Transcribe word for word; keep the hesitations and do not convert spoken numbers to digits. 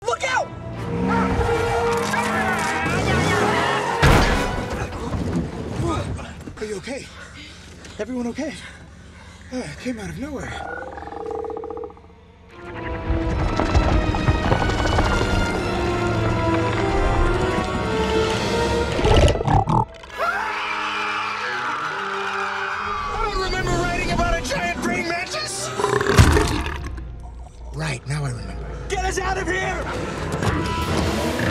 Look out! Are you okay? Everyone okay? Uh, it came out of nowhere. I don't remember writing about a giant praying mantis! Right, now I remember. Get us out of here!